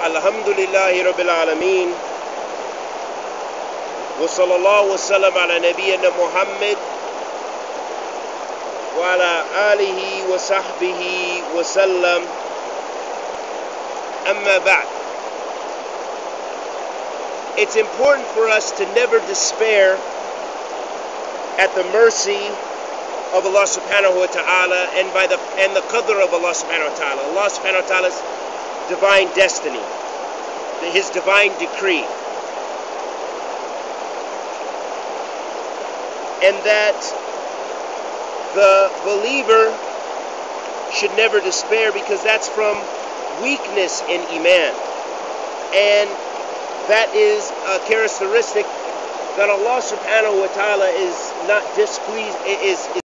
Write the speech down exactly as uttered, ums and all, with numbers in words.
Alhamdulillahi Rabbil Alameen. Wa sallallahu wa sallam ala nabiyyina Muhammad wa ala alihi wa sahbihi wa sallam. Amma ba'd. It's important for us to never despair at the mercy of Allah subhanahu wa ta'ala and by the and the qadr of Allah subhanahu wa ta'ala. Allah subhanahu wa ta'ala's divine destiny, his divine decree. And that the believer should never despair, because that's from weakness in Iman. And that is a characteristic that Allah subhanahu wa ta'ala is not displeased, is